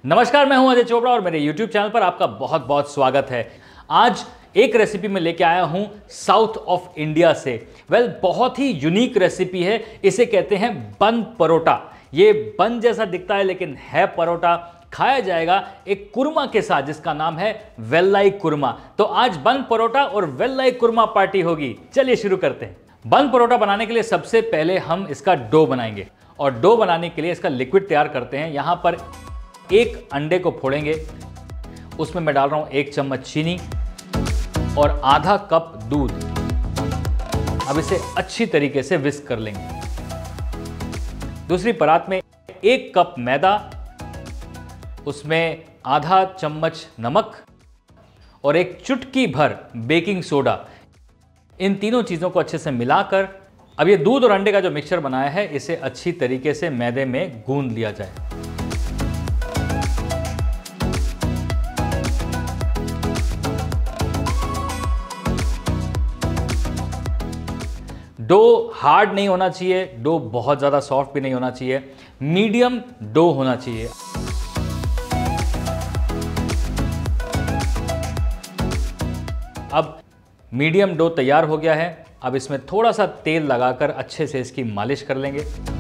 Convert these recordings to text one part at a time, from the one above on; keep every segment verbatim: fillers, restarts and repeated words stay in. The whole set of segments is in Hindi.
नमस्कार, मैं हूं अजय चोपड़ा और मेरे YouTube चैनल पर आपका बहुत बहुत स्वागत है। आज एक रेसिपी में लेके आया हूं साउथ ऑफ इंडिया से। वेल well, बहुत ही यूनिक रेसिपी है। इसे कहते हैं बन परोटा। ये बन जैसा दिखता है लेकिन है परोटा। खाया जाएगा एक कुरमा के साथ जिसका नाम है वेल्लाई कुरमा। तो आज बन परोटा और वेल्लाई कुरमा पार्टी होगी। चलिए शुरू करते हैं। बन परोटा बनाने के लिए सबसे पहले हम इसका डो बनाएंगे और डो बनाने के लिए इसका लिक्विड तैयार करते हैं। यहां पर एक अंडे को फोड़ेंगे, उसमें मैं डाल रहा हूं एक चम्मच चीनी और आधा कप दूध। अब इसे अच्छी तरीके से विस्क कर लेंगे। दूसरी परात में एक कप मैदा, उसमें आधा चम्मच नमक और एक चुटकी भर बेकिंग सोडा। इन तीनों चीजों को अच्छे से मिलाकर अब ये दूध और अंडे का जो मिक्सचर बनाया है इसे अच्छी तरीके से मैदे में गूंद लिया जाए। डो हार्ड नहीं होना चाहिए, डो बहुत ज़्यादा सॉफ्ट भी नहीं होना चाहिए, मीडियम डो होना चाहिए। अब मीडियम डो तैयार हो गया है। अब इसमें थोड़ा सा तेल लगाकर अच्छे से इसकी मालिश कर लेंगे।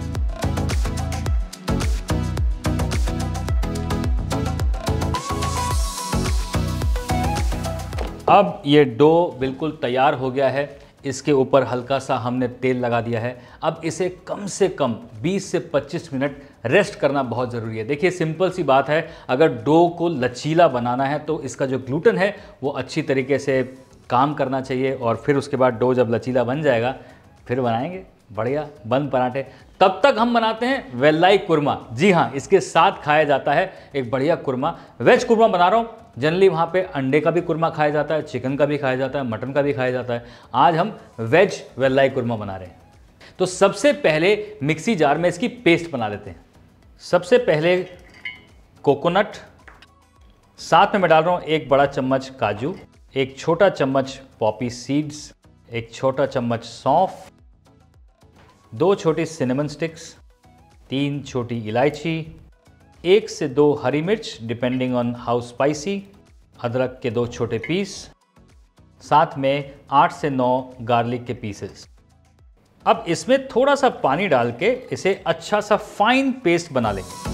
अब ये डो बिल्कुल तैयार हो गया है। इसके ऊपर हल्का सा हमने तेल लगा दिया है। अब इसे कम से कम बीस से पच्चीस मिनट रेस्ट करना बहुत ज़रूरी है। देखिए सिंपल सी बात है, अगर डो को लचीला बनाना है तो इसका जो ग्लूटेन है वो अच्छी तरीके से काम करना चाहिए और फिर उसके बाद डो जब लचीला बन जाएगा फिर बनाएंगे बढ़िया बन पराठे। तब तक हम बनाते हैं वेल्लाई कुरमा। जी हाँ, इसके साथ खाया जाता है एक बढ़िया कुरमा। वेज कुरमा बना रहा हूँ। जनरली वहाँ पे अंडे का भी कुरमा खाया जाता है, चिकन का भी खाया जाता है, मटन का भी खाया जाता है। आज हम वेज वेल्लाई कुरमा बना रहे हैं। तो सबसे पहले मिक्सी जार में इसकी पेस्ट बना लेते हैं। सबसे पहले कोकोनट, साथ में मैं डाल रहा हूँ एक बड़ा चम्मच काजू, एक छोटा चम्मच पॉपी सीड्स, एक छोटा चम्मच सौंफ, दो छोटी सिनेमन स्टिक्स, तीन छोटी इलायची, एक से दो हरी मिर्च डिपेंडिंग ऑन हाउ स्पाइसी, अदरक के दो छोटे पीस, साथ में आठ से नौ गार्लिक के पीसेस। अब इसमें थोड़ा सा पानी डाल के इसे अच्छा सा फाइन पेस्ट बना लेंगे।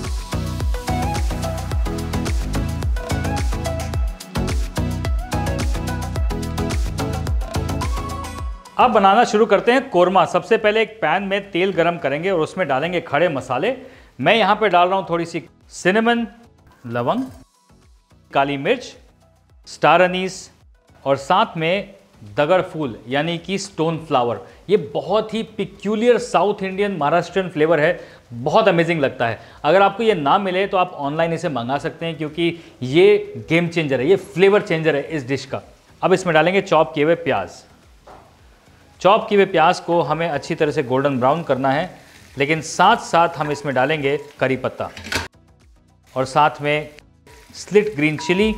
अब बनाना शुरू करते हैं कोरमा। सबसे पहले एक पैन में तेल गरम करेंगे और उसमें डालेंगे खड़े मसाले। मैं यहां पे डाल रहा हूं थोड़ी सी सिनेमन, लवंग, काली मिर्च, स्टार अनीस और साथ में दगड़ फूल यानी कि स्टोन फ्लावर। ये बहुत ही peculiar south Indian Maharashtrian flavour है, बहुत अमेजिंग लगता है। अगर आपको ये ना मिले तो आप ऑनलाइन इसे मंगा सकते हैं क्योंकि ये गेम चेंजर है, ये फ्लेवर चेंजर है इस डिश का। अब इसमें डालेंगे चॉप किए हुए प्याज। चॉप किए हुए प्याज को हमें अच्छी तरह से गोल्डन ब्राउन करना है, लेकिन साथ साथ हम इसमें डालेंगे करी पत्ता और साथ में स्लिट ग्रीन चिली।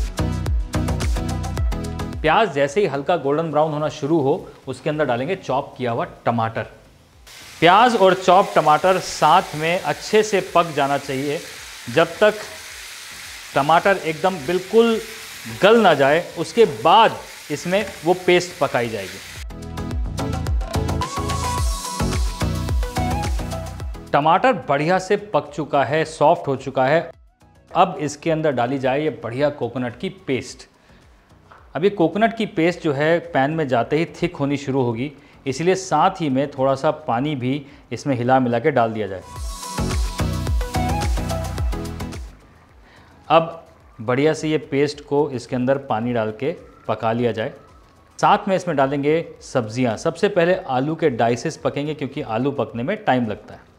प्याज जैसे ही हल्का गोल्डन ब्राउन होना शुरू हो उसके अंदर डालेंगे चॉप किया हुआ टमाटर। प्याज और चॉप टमाटर साथ में अच्छे से पक जाना चाहिए। जब तक टमाटर एकदम बिल्कुल गल ना जाए उसके बाद इसमें वो पेस्ट पकाई जाएगी। टमाटर बढ़िया से पक चुका है, सॉफ्ट हो चुका है। अब इसके अंदर डाली जाए ये बढ़िया कोकोनट की पेस्ट। अब ये कोकोनट की पेस्ट जो है पैन में जाते ही थिक होनी शुरू होगी, इसलिए साथ ही में थोड़ा सा पानी भी इसमें हिला मिला के डाल दिया जाए। अब बढ़िया से ये पेस्ट को इसके अंदर पानी डाल के पका लिया जाए। साथ में इसमें डालेंगे सब्जियां। सबसे पहले आलू के डाइसेस पकेंगे क्योंकि आलू पकने में टाइम लगता है।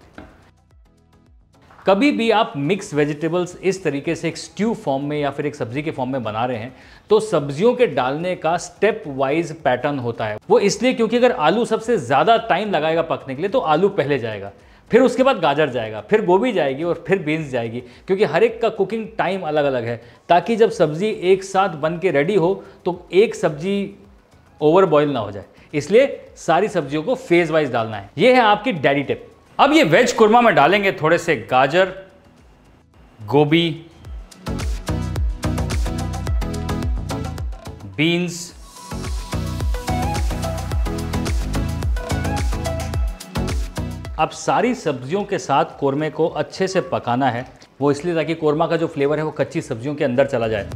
कभी भी आप मिक्स वेजिटेबल्स इस तरीके से एक स्ट्यू फॉर्म में या फिर एक सब्जी के फॉर्म में बना रहे हैं तो सब्जियों के डालने का स्टेप वाइज पैटर्न होता है। वो इसलिए क्योंकि अगर आलू सबसे ज़्यादा टाइम लगाएगा पकने के लिए तो आलू पहले जाएगा, फिर उसके बाद गाजर जाएगा, फिर गोभी जाएगी और फिर बीन्स जाएगी, क्योंकि हर एक का कुकिंग टाइम अलग अलग है, ताकि जब सब्जी एक साथ बन के रेडी हो तो एक सब्जी ओवर बॉयल ना हो जाए। इसलिए सारी सब्जियों को फेज वाइज डालना है। यह है आपकी डैडी टिप। अब ये वेज कुरमा में डालेंगे थोड़े से गाजर, गोभी, बीन्स, अब सारी सब्जियों के साथ कोरमे को अच्छे से पकाना है। वो इसलिए ताकि कोरमा का जो फ्लेवर है वो कच्ची सब्जियों के अंदर चला जाए।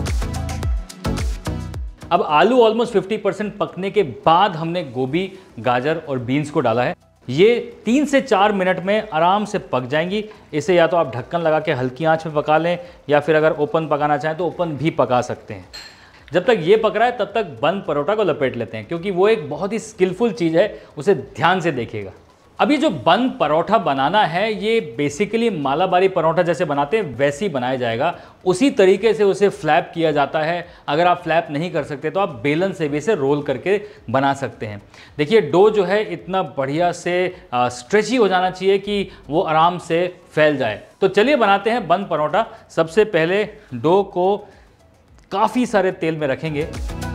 अब आलू ऑलमोस्ट पचास परसेंट पकने के बाद हमने गोभी, गाजर और बीन्स को डाला है। ये तीन से चार मिनट में आराम से पक जाएंगी। इसे या तो आप ढक्कन लगा के हल्की आंच में पका लें या फिर अगर ओपन पकाना चाहें तो ओपन भी पका सकते हैं। जब तक ये पक रहा है तब तक बंद परोठा को लपेट लेते हैं, क्योंकि वो एक बहुत ही स्किलफुल चीज़ है, उसे ध्यान से देखिएगा। अभी जो बंद परोठा बनाना है ये बेसिकली मालाबारी परोठा जैसे बनाते हैं वैसे ही बनाया जाएगा। उसी तरीके से उसे फ्लैप किया जाता है। अगर आप फ्लैप नहीं कर सकते तो आप बेलन से भी इसे रोल करके बना सकते हैं। देखिए डो जो है इतना बढ़िया से स्ट्रेची हो जाना चाहिए कि वो आराम से फैल जाए। तो चलिए बनाते हैं बंद परोठा। सबसे पहले डो को काफ़ी सारे तेल में रखेंगे।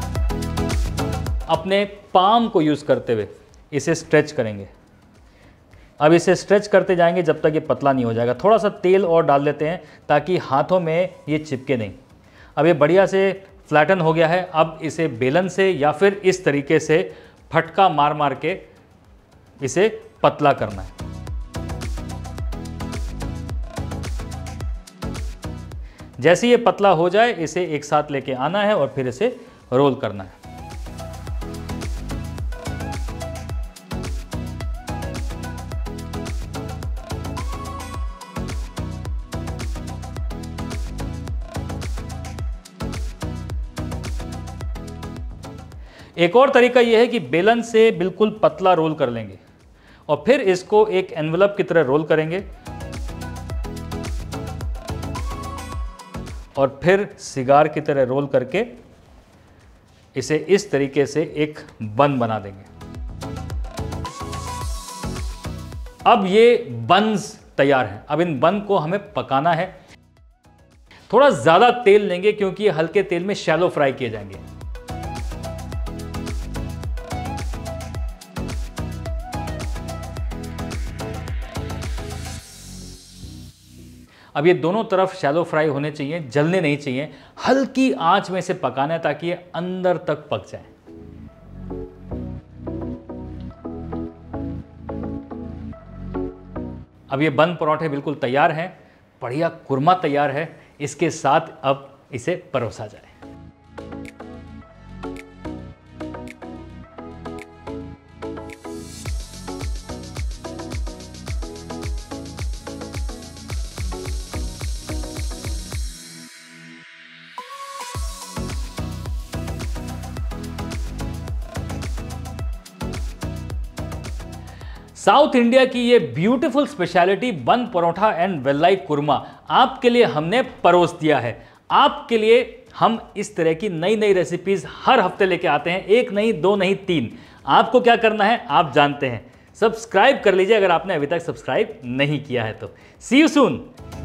अपने पाम को यूज़ करते हुए इसे स्ट्रेच करेंगे। अब इसे स्ट्रेच करते जाएंगे जब तक ये पतला नहीं हो जाएगा। थोड़ा सा तेल और डाल देते हैं ताकि हाथों में ये चिपके नहीं। अब ये बढ़िया से फ्लैटन हो गया है। अब इसे बेलन से या फिर इस तरीके से फटका मार मार के इसे पतला करना है। जैसे ये पतला हो जाए इसे एक साथ लेके आना है और फिर इसे रोल करना है। एक और तरीका यह है कि बेलन से बिल्कुल पतला रोल कर लेंगे और फिर इसको एक एनवलप की तरह रोल करेंगे और फिर सिगार की तरह रोल करके इसे इस तरीके से एक बन बना देंगे। अब ये बन्स तैयार हैं। अब इन बन को हमें पकाना है। थोड़ा ज़्यादा तेल लेंगे क्योंकि ये हल्के तेल में शैलो फ्राई किए जाएंगे। अब ये दोनों तरफ शैलो फ्राई होने चाहिए, जलने नहीं चाहिए। हल्की आंच में इसे पकाना है ताकि ये अंदर तक पक जाए। अब ये बंद परोठे बिल्कुल तैयार हैं। बढ़िया कुरमा तैयार है। इसके साथ अब इसे परोसा जाए। साउथ इंडिया की ये ब्यूटीफुल स्पेशलिटी बन परोठा एंड वेलाई कुरमा आपके लिए हमने परोस दिया है। आपके लिए हम इस तरह की नई नई रेसिपीज हर हफ्ते लेके आते हैं। एक नहीं, दो नहीं, तीन। आपको क्या करना है आप जानते हैं। सब्सक्राइब कर लीजिए अगर आपने अभी तक सब्सक्राइब नहीं किया है तो। See you soon.